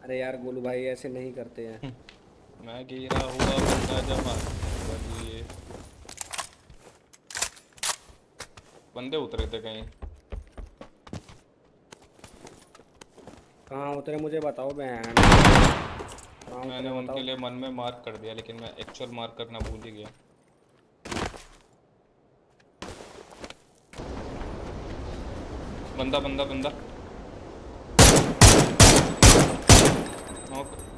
अरे यार गोलू भाई ऐसे नहीं करते हैं। मैं गिरा हुआ बंदा जमा बलिए। बंदे उतरे थे कहीं। कहाँ उतरे मुझे बताओ बहन। कहाँ मैंने उतरे उनके बताओ। लिए मन में मार्क कर दिया लेकिन मैं एक्चुअल मार्क करना भूल ही गया। बंदा बंदा बंदा नॉक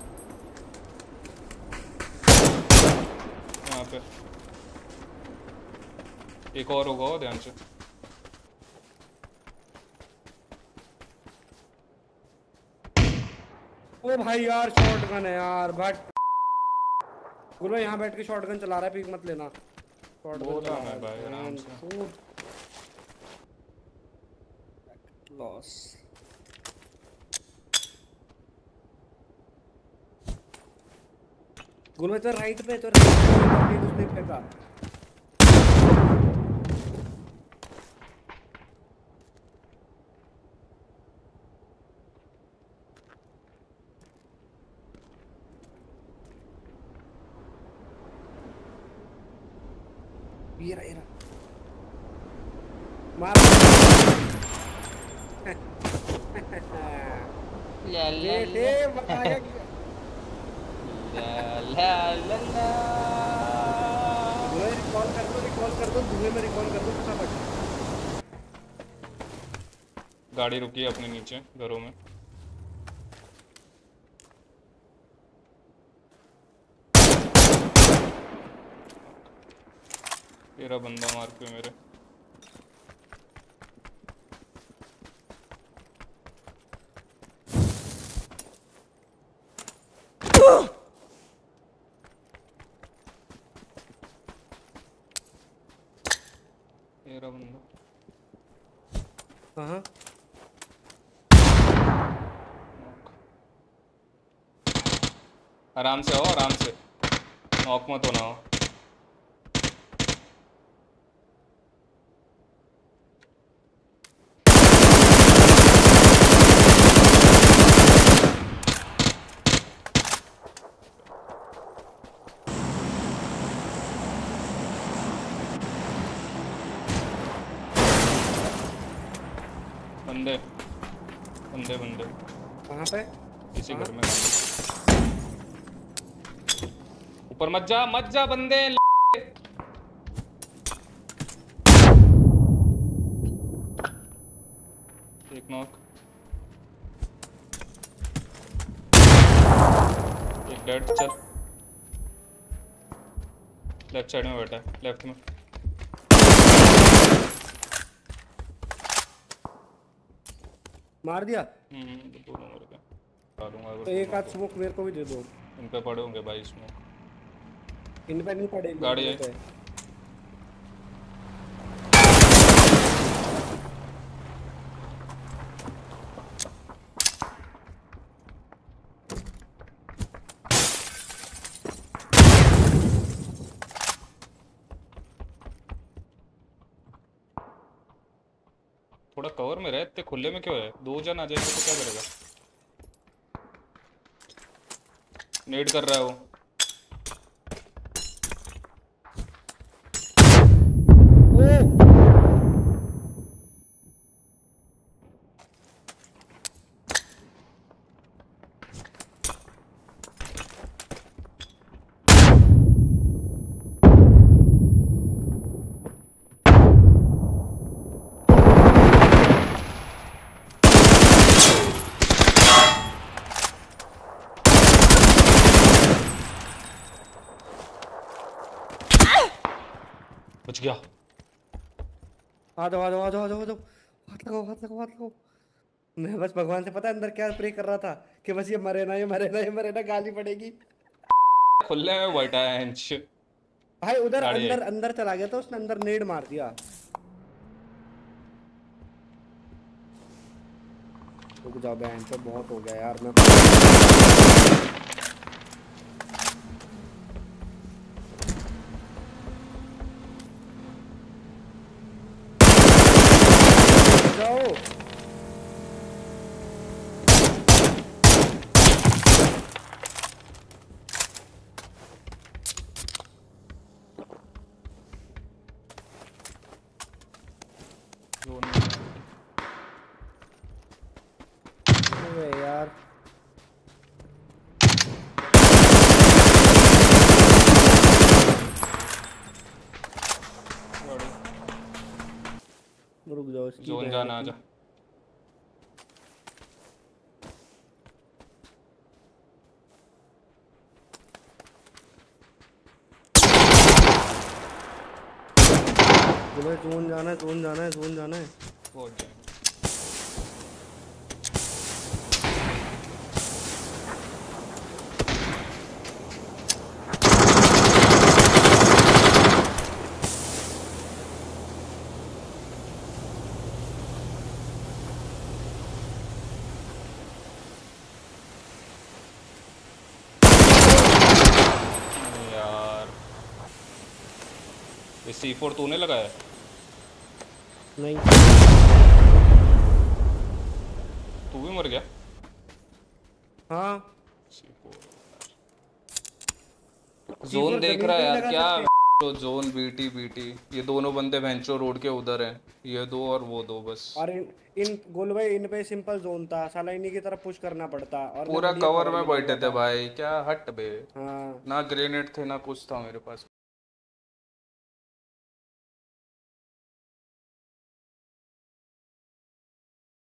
यहाँ पे। एक और होगा वो, ध्यान से। ओ भाई यार शॉटगन है यार बट। गोलू भाई यहाँ बैठ के शॉटगन चला रहा है, पीक मत लेना। शॉटगन बोला चला रहा मैं है भाई आराम बहन से। चोद। लॉस। गोलू भाई तो राइट पे तो उसने फेंका। ये रहा मार। ला ला बेटे ला बनाया। ला ला ला ला। रिकॉल कर दो धुएं में रिकॉल कर दो फटाफट। गाड़ी रुकी है अपने नीचे घरों में। तेरा बंदा मार पे मेरे। तेरा बंदा हाँ नॉक। आराम से आओ आराम से। नॉक मत होना हो। बंदे बंदे बंदे कहाँ पे। इसी कहाँ। घर में। ऊपर मत जा बंदे। एक नॉक। एक डेड। चल लेफ्ट साइड में बैठा है, लेफ्ट में। मार दिया। दोनों मर गए। डालूंगा अगर तो एक दोनों आध को। स्मोक मेरे को भी दे दो। इन पे पड़े होंगे भाई इसमें। इन पे नहीं पड़ेगी गाड़ी अपने है। पे। थोड़ा कवर में रहे, इतने खुले में क्यों है? दो जन आ जाएंगे तो क्या करेगा? नेड कर रहा है वो। ओ बच गया। आ जाओ आ जाओ आ जाओ आ जाओ आ जाओ। हाथ लगाओ हाथ लगाओ हाथ लगाओ। मैं बस भगवान से पता है अंदर क्या प्रे कर रहा था कि बस ये मरे ना ये मरे ना ये मरे ना, गाली पड़ेगी। खुले में बैठा है हेंच। भाई उधर गाड़ी है। अंदर अंदर चला गया था, उसने अंदर नेड मार दिया। रुक जाओ बहन तो बहुत हो गया यार। मैं जाओ। उसकी जोन बहन जाना की। आजा। भाई जोन जाना है, जोन जाना है, जोन जाना है। पहुंच जाएंगे। नहीं यार, ये C4 तूने लगाया? नहीं, तू भी मर गया? हाँ C4 जोन C4 देख जमीन रहा पे है ही यार लगा क्या? सकते हैं। तो जोन बीटी बीटी, ये दोनों बंदे वेंचो रोड के उधर हैं, ये दो और वो दो बस। और इन गोलू भाई इन पे सिंपल जोन था, साला इन्हीं की तरफ पुश करना पड़ता और मैं पूरा बढ़िया कवर कवर में मिला बैठे हुआ थे था। भाई, क्या हट बे। हाँ ना ग्रेनेड थे ना कुछ था मेरे पास।